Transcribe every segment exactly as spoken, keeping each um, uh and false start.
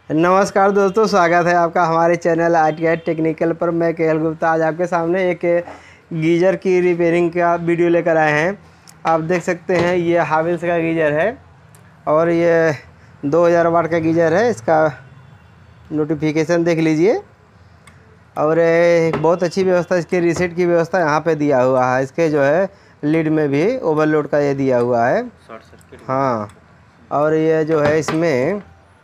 नमस्कार दोस्तों, स्वागत है आपका हमारे channel I T I technical पर। मैं के एल गुप्ता आज आपके सामने एक गीज़र की रिपेयरिंग का वीडियो लेकर आए हैं। आप देख सकते हैं ये हावेल्स का गीज़र है और ये दो हज़ार वाट का गीज़र है। इसका नोटिफिकेशन देख लीजिए और बहुत अच्छी व्यवस्था, इसके रीसेट की व्यवस्था यहाँ पे दिया हुआ है। इसके जो है लीड में भी ओवरलोड का ये दिया हुआ है, शॉर्ट सर्किट। हाँ, और ये जो है इसमें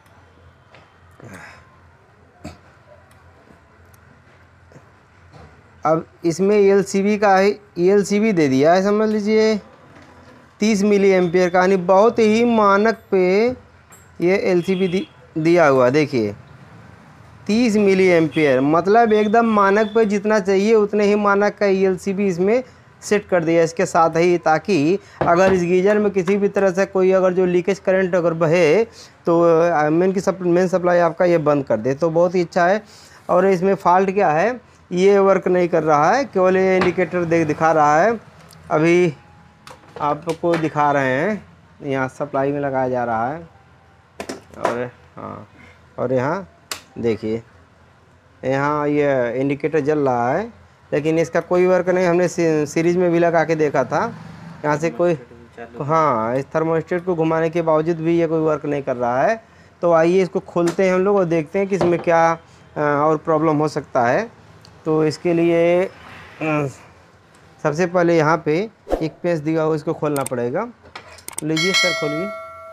अब इसमें एल सी बी का है, एल सी बी दे दिया है, समझ लीजिए तीस मिली एम्पियर का, यानी बहुत ही मानक पे ये एल सी बी दी, दिया हुआ। देखिए तीस मिली एम्पियर, मतलब एकदम मानक पे जितना चाहिए उतने ही मानक का एल सी बी इसमें सेट कर दिया इसके साथ ही, ताकि अगर इस गीज़र में किसी भी तरह से कोई अगर जो लीकेज करंट अगर बहे तो मेन की सप्लाई मेन सप्लाई आपका ये बंद कर दे, तो बहुत ही अच्छा है। और इसमें फॉल्ट क्या है, ये वर्क नहीं कर रहा है, केवल ये इंडिकेटर देख दिखा रहा है। अभी आपको दिखा रहे हैं, यहाँ सप्लाई में लगाया जा रहा है और हाँ, और यहाँ देखिए यहाँ ये इंडिकेटर जल रहा है, लेकिन इसका कोई वर्क नहीं। हमने सीरीज में भी लगा के देखा था, यहाँ से कोई, हाँ, इस थर्मोस्टेट को घुमाने के बावजूद भी ये कोई वर्क नहीं कर रहा है। तो आइए इसको खोलते हैं हम लोग और देखते हैं कि इसमें क्या और प्रॉब्लम हो सकता है। तो इसके लिए सबसे पहले यहाँ पे एक पेच दिया हो, इसको खोलना पड़ेगा। लीजिए सर, खोलिए।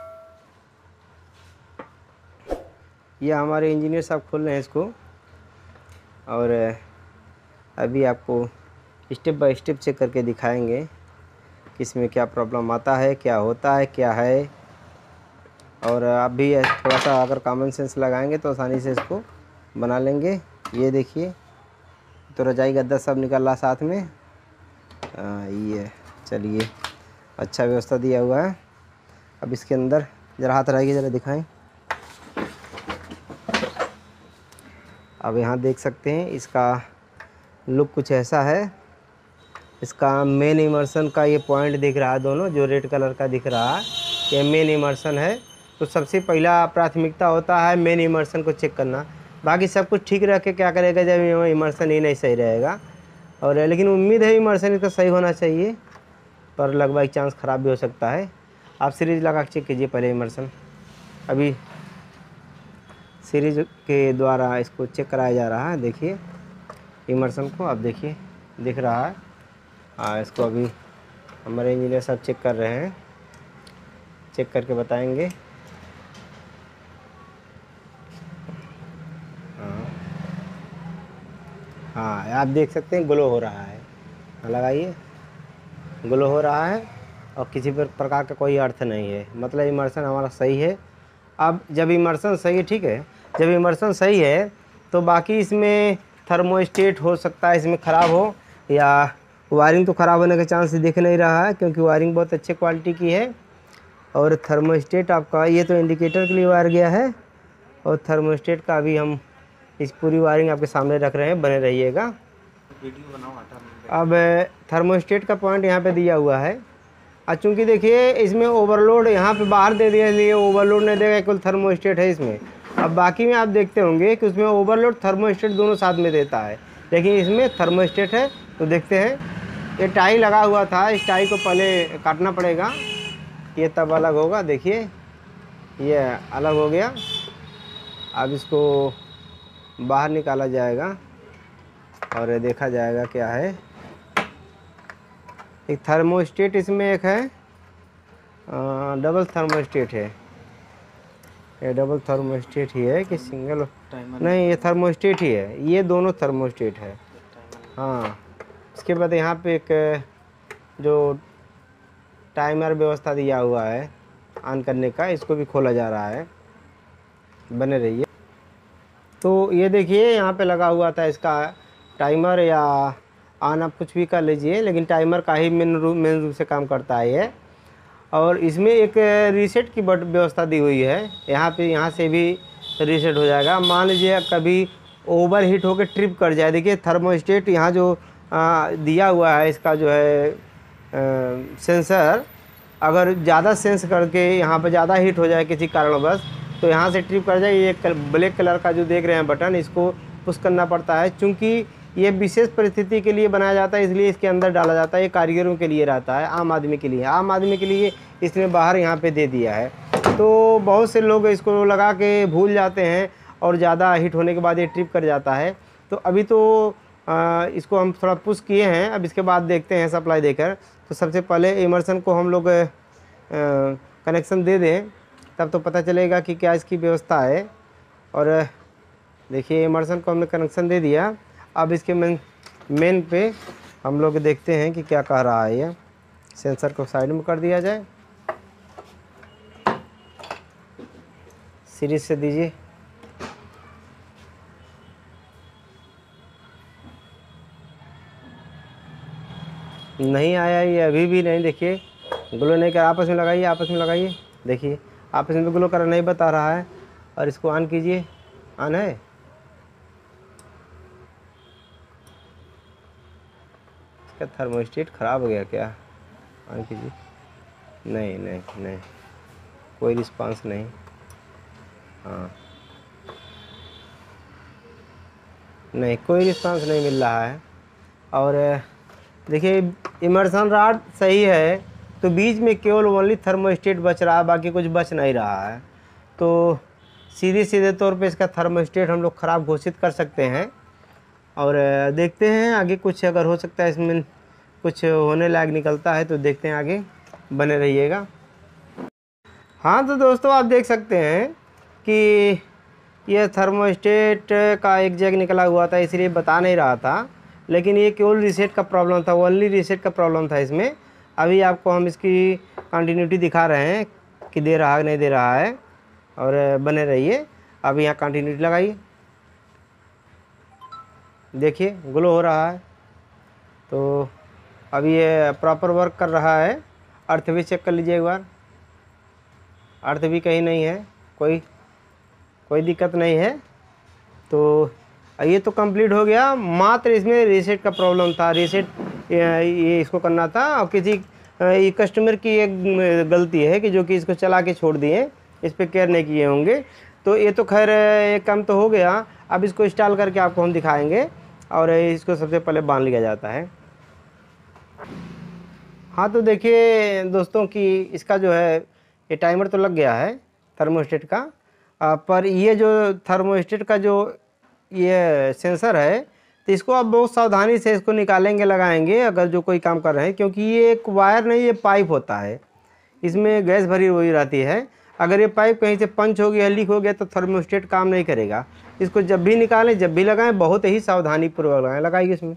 ये हमारे इंजीनियर साहब खोल रहे हैं इसको और अभी आपको स्टेप बाय स्टेप चेक करके दिखाएंगे कि इसमें क्या प्रॉब्लम आता है, क्या होता है, क्या है। और आप भी थोड़ा सा अगर कॉमन सेंस लगाएंगे तो आसानी से इसको बना लेंगे। ये देखिए, तो रजाई गद्दा सब निकल रहा साथ में। आ, ये चलिए, अच्छा व्यवस्था दिया हुआ है। अब इसके अंदर ज़रा हाथ रहिए, ज़रा दिखाएं। अब यहाँ देख सकते हैं इसका लुक कुछ ऐसा है। इसका मेन इमर्सन का ये पॉइंट दिख रहा है, दोनों जो रेड कलर का दिख रहा है, ये मेन इमर्सन है। तो सबसे पहला प्राथमिकता होता है मेन इमर्सन को चेक करना। बाकी सब कुछ ठीक रख के क्या करेगा जब इमर्सन ही नहीं सही रहेगा। और लेकिन उम्मीद है इमर्सन इसका सही होना चाहिए, पर लग बाई चांस ख़राब भी हो सकता है। आप सीरीज लगा के चेक कीजिए पहले इमर्सन। अभी सीरीज के द्वारा इसको चेक कराया जा रहा है। देखिए इमर्सन को, आप देखिए दिख रहा है। हाँ, इसको अभी हमारे इंजीनियर साहब चेक कर रहे हैं, चेक करके बताएंगे। हाँ, आप देख सकते हैं ग्लो हो रहा है। लगाइए, ग्लो हो रहा है और किसी प्रकार का कोई अर्थ नहीं है, मतलब इमर्सन हमारा सही है। अब जब इमर्सन सही है, ठीक है, जब इमर्सन सही है तो बाकी इसमें थर्मोस्टेट हो सकता है इसमें ख़राब हो, या वायरिंग तो ख़राब होने का चांस दिख नहीं रहा है क्योंकि वायरिंग बहुत अच्छे क्वालिटी की है। और थर्मोस्टेट आपका ये तो इंडिकेटर के लिए वायर गया है, और थर्मोस्टेट का भी हम इस पूरी वायरिंग आपके सामने रख रहे हैं, बने रहिएगा। वीडियो बनाओ। अब थर्मोस्टेट का पॉइंट यहाँ पे दिया हुआ है, और चूँकि देखिए इसमें ओवरलोड यहाँ पे बाहर दे दिया, इसलिए ओवरलोड नहीं देगा, केवल थर्मोस्टेट है इसमें। अब बाकी में आप देखते होंगे कि उसमें ओवरलोड थर्मोस्टेट दोनों साथ में देता है, लेकिन इसमें थर्मोस्टेट है। तो देखते हैं, ये टाई लगा हुआ था, इस टाई को पहले काटना पड़ेगा, ये तब अलग होगा। देखिए ये अलग हो गया। अब इसको बाहर निकाला जाएगा और देखा जाएगा क्या है। एक थर्मोस्टेट इसमें एक है, आ, डबल थर्मोस्टेट है। ये डबल थर्मोस्टेट ही है कि सिंगल? नहीं, ये थर्मोस्टेट ही है, ये दोनों थर्मोस्टेट है। हाँ, इसके बाद यहाँ पे एक जो टाइमर व्यवस्था दिया हुआ है ऑन करने का, इसको भी खोला जा रहा है, बने रहिए। तो ये देखिए यहाँ पे लगा हुआ था इसका टाइमर, या ऑन आप कुछ भी कर लीजिए, लेकिन टाइमर का ही मेन रूप मेन रूप से काम करता है ये। और इसमें एक रीसेट की बट व्यवस्था दी हुई है, यहाँ पे यहाँ से भी रीसेट हो जाएगा। मान लीजिए कभी ओवर हीट होकर ट्रिप कर जाए, देखिए थर्मोस्टेट यहाँ जो आ, दिया हुआ है, इसका जो है आ, सेंसर अगर ज़्यादा सेंस करके यहाँ पे ज़्यादा हीट हो जाए किसी कारणवश, तो यहाँ से ट्रिप कर जाए। ये ब्लैक कलर का जो देख रहे हैं बटन, इसको पुश करना पड़ता है, चूँकि ये विशेष परिस्थिति के लिए बनाया जाता है, इसलिए इसके अंदर डाला जाता है। ये कारीगरों के लिए रहता है, आम आदमी के लिए आम आदमी के लिए इसने बाहर यहाँ पे दे दिया है। तो बहुत से लोग इसको लगा के भूल जाते हैं और ज़्यादा हीट होने के बाद ये ट्रिप कर जाता है। तो अभी तो आ, इसको हम थोड़ा पुश किए हैं, अब इसके बाद देखते हैं सप्लाई देकर। तो सबसे पहले इमर्सन को हम लोग कनेक्शन दे दें, तब तो पता चलेगा कि क्या इसकी व्यवस्था है। और देखिए इमर्सन को हमने कनेक्शन दे दिया। अब इसके मेन मेन पे हम लोग देखते हैं कि क्या कह रहा है। ये सेंसर को साइड में कर दिया जाए, सीरीज से दीजिए। नहीं आया ये, अभी भी नहीं। देखिए ग्लो नहीं कर, आपस में लगाइए, आपस में लगाइए। देखिए आपस में ग्लो कर नहीं बता रहा है। और इसको ऑन कीजिए, ऑन है। इसका थर्मोस्टेट ख़राब हो गया क्या? ऑन कीजिए। नहीं नहीं नहीं, कोई रिस्पांस नहीं। हाँ नहीं, कोई रिस्पांस नहीं मिल रहा है। और देखिए इमर्सन रॉड सही है, तो बीच में केवल ओनली थर्मोस्टेट बच रहा है, बाकी कुछ बच नहीं रहा है। तो सीधे सीधे तौर पे इसका थर्मोस्टेट हम लोग ख़राब घोषित कर सकते हैं। और देखते हैं आगे कुछ अगर हो सकता है इसमें कुछ होने लायक निकलता है तो देखते हैं आगे, बने रहिएगा। हाँ तो दोस्तों आप देख सकते हैं कि यह थर्मोस्टेट का एक जैक निकला हुआ था, इसलिए बता नहीं रहा था, लेकिन ये केवल रीसेट का प्रॉब्लम था, ओनली रीसेट का प्रॉब्लम था इसमें। अभी आपको हम इसकी कंटिन्यूटी दिखा रहे हैं कि दे रहा है नहीं दे रहा है, और बने रहिए। अब यहाँ कंटिन्यूटी लगाइए, देखिए ग्लो हो रहा है। तो अब ये प्रॉपर वर्क कर रहा है। अर्थ भी चेक कर लीजिए एक बार, अर्थ भी कहीं नहीं है, कोई कोई दिक्कत नहीं है। तो ये तो कंप्लीट हो गया, मात्र इसमें रीसेट का प्रॉब्लम था। रीसेट ये इसको करना था, और किसी कस्टमर की एक गलती है कि जो कि इसको चला के छोड़ दिए, इस पर केयर नहीं किए होंगे। तो ये तो खैर एक काम तो हो गया। अब इसको इंस्टॉल करके आपको हम दिखाएंगे, और इसको सबसे पहले बांध लिया जाता है। हाँ तो देखिए दोस्तों कि इसका जो है ये टाइमर तो लग गया है थर्मोस्टेट का, पर ये जो थर्मोस्टेट का जो ये सेंसर है, तो इसको आप बहुत सावधानी से इसको निकालेंगे, लगाएंगे अगर जो कोई काम कर रहे हैं, क्योंकि ये एक वायर नहीं, ये पाइप होता है, इसमें गैस भरी हुई रहती है। अगर ये पाइप कहीं से पंच हो गया, लीक हो गया, तो थर्मोस्टेट काम नहीं करेगा। इसको जब भी निकालें, जब भी लगाएं, बहुत ही सावधानी पूर्वक लगाएं। लगाइए इसमें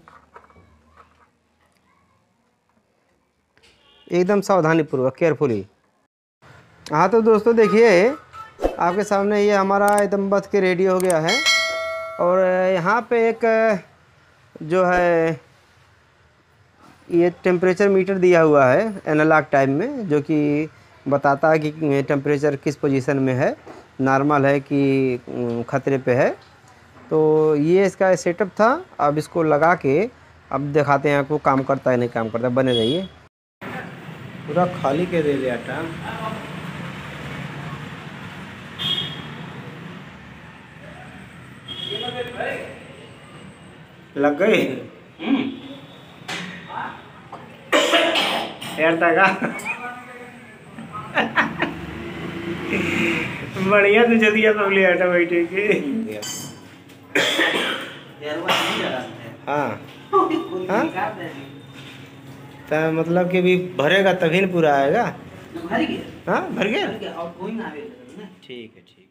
एकदम सावधानी पूर्वक, केयरफुली। हाँ तो दोस्तों देखिए आपके सामने ये हमारा एकदम बच के रेडी हो गया है। और यहाँ पे एक जो है ये टेम्परेचर मीटर दिया हुआ है एनालॉग टाइप में, जो कि बताता है कि टेम्परेचर किस पोजीशन में है, नॉर्मल है कि खतरे पे है। तो ये इसका सेटअप था। अब इसको लगा के अब दिखाते हैं आपको काम करता है नहीं काम करता। बने रहिए। पूरा खाली के दे दिया था। लग गई का बढ़िया तुझे दिया पगली आटा बैठे के। हाँ हाँ तो मतलब कि भी भरेगा तभी न पूरा आएगा। हाँ भर गया। ठीक है ठीक।